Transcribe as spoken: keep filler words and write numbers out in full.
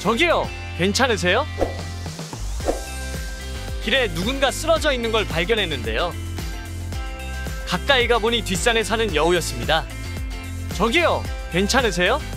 저기요, 괜찮으세요? 길에 누군가 쓰러져 있는 걸 발견했는데요. 가까이 가보니 뒷산에 사는 여우였습니다. 저기요, 괜찮으세요?